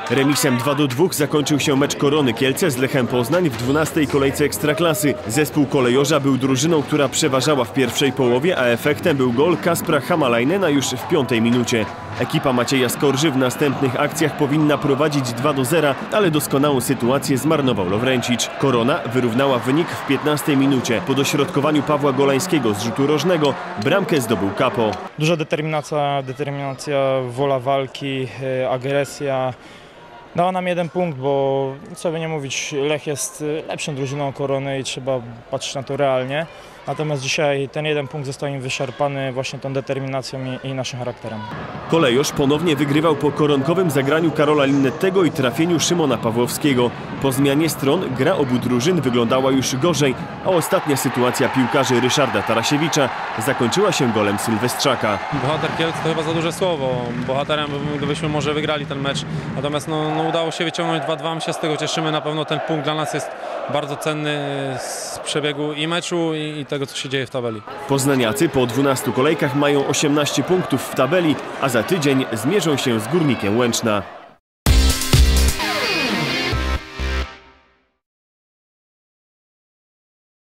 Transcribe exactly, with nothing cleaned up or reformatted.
Remisem dwa do dwóch zakończył się mecz Korony Kielce z Lechem Poznań w dwunastej kolejce Ekstraklasy. Zespół kolejorza był drużyną, która przeważała w pierwszej połowie, a efektem był gol Kaspra Hamalainena już w piątej minucie. Ekipa Macieja Skorży w następnych akcjach powinna prowadzić dwa do zera, ale doskonałą sytuację zmarnował Lowrencic. Korona wyrównała wynik w piętnastej minucie. Po dośrodkowaniu Pawła Golańskiego z rzutu rożnego bramkę zdobył Kapo. Duża determinacja, determinacja, wola walki, agresja. Dała nam jeden punkt, bo co by nie mówić, Lech jest lepszą drużyną Korony i trzeba patrzeć na to realnie. Natomiast dzisiaj ten jeden punkt został im wyszarpany właśnie tą determinacją i, i naszym charakterem. Kolejorz ponownie wygrywał po koronkowym zagraniu Karola Linnettego i trafieniu Szymona Pawłowskiego. Po zmianie stron gra obu drużyn wyglądała już gorzej, a ostatnia sytuacja piłkarzy Ryszarda Tarasiewicza zakończyła się golem Sylwestrzaka. Bohater Kielc to chyba za duże słowo. Bohaterem gdybyśmy może wygrali ten mecz. Natomiast no, no udało się wyciągnąć dwa dwa, my się z tego cieszymy. Na pewno ten punkt dla nas jest bardzo cenny z przebiegu i meczu i, i tego, co się dzieje w tabeli. Poznaniacy po dwunastu kolejkach mają osiemnaście punktów w tabeli, a za tydzień zmierzą się z Górnikiem Łęczna.